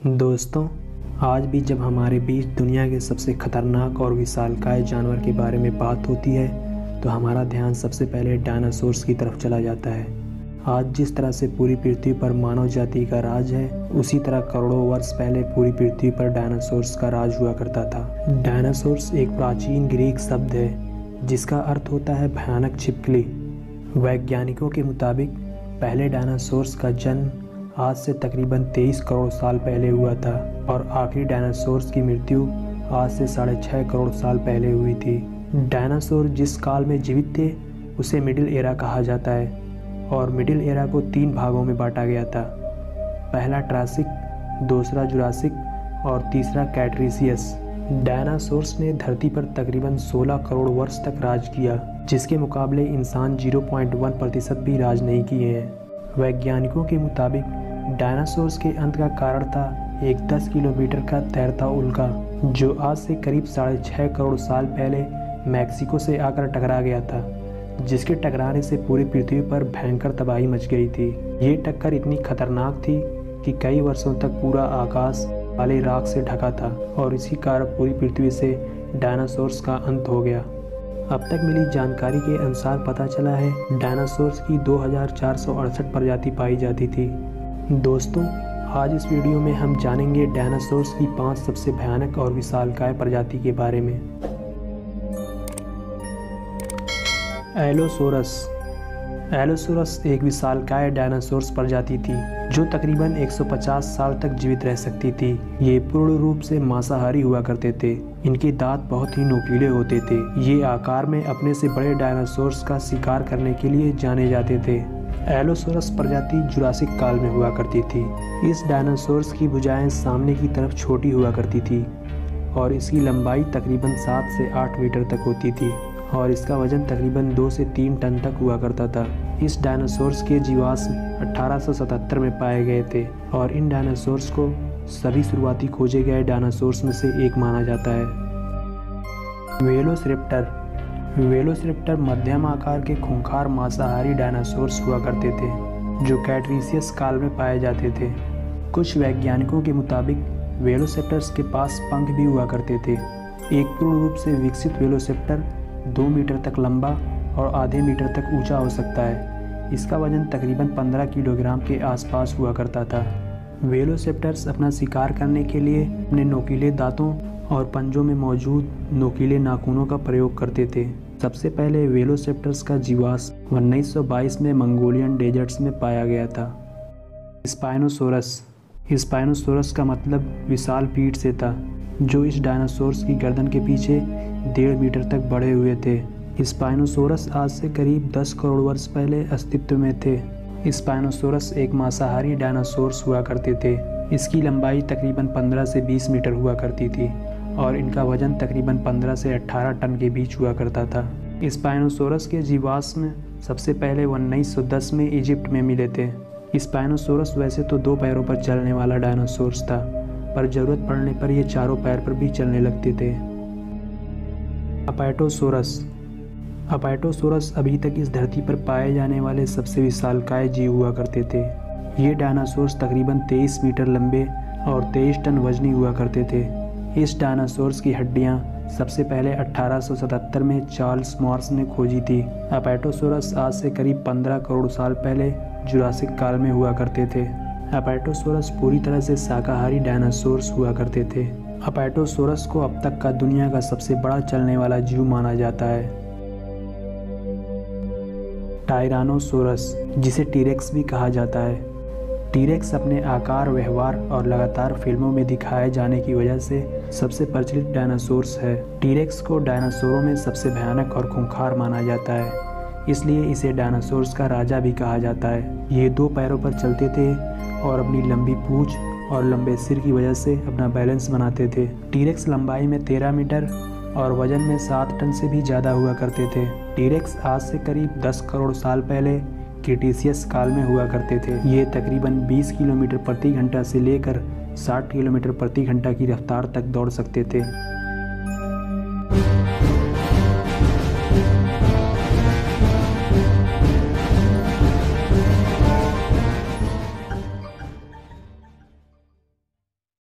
दोस्तों, आज भी जब हमारे बीच दुनिया के सबसे खतरनाक और विशालकाय जानवर के बारे में बात होती है तो हमारा ध्यान सबसे पहले डायनासोर्स की तरफ चला जाता है। आज जिस तरह से पूरी पृथ्वी पर मानव जाति का राज है, उसी तरह करोड़ों वर्ष पहले पूरी पृथ्वी पर डायनासोर्स का राज हुआ करता था। डायनासोर्स एक प्राचीन ग्रीक शब्द है जिसका अर्थ होता है भयानक छिपकली। वैज्ञानिकों के मुताबिक पहले डायनासोर्स का जन्म आज से तकरीबन 23 करोड़ साल पहले हुआ था और आखिरी डायनासोर्स की मृत्यु आज से 6.5 करोड़ साल पहले हुई थी। डायनासोर जिस काल में जीवित थे उसे मिडिल एरा कहा जाता है और मिडिल एरा को 3 भागों में बांटा गया था। पहला ट्रासिक, दूसरा जुरासिक और तीसरा कैटरीशियस। डायनासोर्स ने धरती पर तकरीबन 16 करोड़ वर्ष तक राज किया, जिसके मुकाबले इंसान 0.1% भी राज नहीं किए हैं। वैज्ञानिकों के मुताबिक डायनासोर्स के अंत का कारण था एक 10 किलोमीटर का तैरता उल्का जो आज से करीब 6.5 करोड़ साल पहले मैक्सिको से आकर टकरा गया था, जिसके टकराने से पूरी पृथ्वी पर भयंकर तबाही मच गई थी। ये टक्कर इतनी खतरनाक थी कि कई वर्षों तक पूरा आकाश काले राख से ढका था और इसी कारण पूरी पृथ्वी से डायनासोर्स का अंत हो गया। अब तक मिली जानकारी के अनुसार पता चला है डायनासोर्स की 2468 प्रजाति पाई जाती थी। दोस्तों, आज इस वीडियो में हम जानेंगे डायनासोर्स की 5 सबसे भयानक और विशालकाय प्रजाति के बारे में। एलोसोरस। एलोसोरस एक विशालकाय डायनासोर्स प्रजाति थी जो तकरीबन 150 साल तक जीवित रह सकती थी। ये पूर्ण रूप से मांसाहारी हुआ करते थे। इनके दांत बहुत ही नुकीले होते थे। ये आकार में अपने से बड़े डायनासोर्स का शिकार करने के लिए जाने जाते थे। एलोसोरस प्रजाति जुरासिक काल में हुआ करती थी। इस डायनासोर्स की भुजाएं सामने की तरफ छोटी हुआ करती थी और इसकी लंबाई तकरीबन 7 से 8 मीटर तक होती थी और इसका वजन तकरीबन 2 से 3 टन तक हुआ करता था। इस डायनासोर्स के जीवाश्म 1877 में पाए गए थे और इन डायनासोर्स को सभी शुरुआती खोजे गए डायनासोर्स में से एक माना जाता है। वेलोसिरैप्टर। वेलोसिरैप्टर मध्यम आकार के खूंखार मांसाहारी डायनासोर्स हुआ करते थे जो कैटरीशियस काल में पाए जाते थे। कुछ वैज्ञानिकों के मुताबिक वेलोसिरैप्टर्स के पास पंख भी हुआ करते थे। एक पूर्ण रूप से विकसित वेलोसिरैप्टर 2 मीटर तक लंबा और आधे मीटर तक ऊंचा हो सकता है। इसका वजन तकरीबन 15 किलोग्राम के आसपास हुआ करता था। वेलोसिरैप्टर्स अपना शिकार करने के लिए अपने नोकीले दांतों और पंजों में मौजूद नोकीले नाखूनों का प्रयोग करते थे। सबसे पहले वेलोसिरैप्टर्स का जीवाश्म 1922 में मंगोलियन डेजर्ट्स में पाया गया था। स्पाइनोसोरस। स्पाइनोसोरस का मतलब विशाल पीठ से था, जो इस डायनासोर्स की गर्दन के पीछे 1.5 मीटर तक बढ़े हुए थे। स्पाइनोसोरस आज से करीब 10 करोड़ वर्ष पहले अस्तित्व में थे। स्पाइनोसोरस एक मांसाहारी डायनासोर्स हुआ करते थे। इसकी लंबाई तकरीबन 15 से 20 मीटर हुआ करती थी और इनका वजन तकरीबन 15 से 18 टन के बीच हुआ करता था। स्पाइनोसोरस के जीवाश्म सबसे पहले 1910 में इजिप्ट में मिले थे। स्पाइनोसोरस वैसे तो 2 पैरों पर चलने वाला डायनासोर्स था, पर जरूरत पड़ने पर ये 4 पैर पर भी चलने लगते थे। अपाइटोसोरस। अपाइटोसोरस अभी तक इस धरती पर पाए जाने वाले सबसे विशालकाय जीव हुआ करते थे। ये डायनासोर्स तकरीबन 23 मीटर लंबे और 23 टन वजनी हुआ करते थे। इस डायनासोर्स की हड्डियां सबसे पहले 1877 में चार्ल्स मार्श ने खोजी थी। अपाइटोसोरस आज से करीब 15 करोड़ साल पहले जुरासिक काल में हुआ करते थे। अपाइटोसोरस पूरी तरह से शाकाहारी डायनासोर्स हुआ करते थे। अपाइटोसोरस को अब तक का दुनिया का सबसे बड़ा चलने वाला जीव माना जाता है। टायरानोसोरस, जिसे टीरेक्स भी कहा जाता है। टीरेक्स अपने आकार, व्यवहार और लगातार फिल्मों में दिखाए जाने की वजह से सबसे प्रचलित डायनासोर्स है। टीरेक्स को डायनासोरों में सबसे भयानक और खूंखार माना जाता है, इसलिए इसे डायनासोर्स का राजा भी कहा जाता है। ये 2 पैरों पर चलते थे और अपनी लंबी पूंछ और लंबे सिर की वजह से अपना बैलेंस बनाते थे। टीरेक्स लंबाई में 13 मीटर और वजन में 7 टन से भी ज़्यादा हुआ करते थे। टीरेक्स आज से करीब 10 करोड़ साल पहले क्रीटेशियस काल में हुआ करते थे। ये तकरीबन 20 किलोमीटर प्रति घंटा से लेकर 60 किलोमीटर प्रति घंटा की रफ्तार तक दौड़ सकते थे।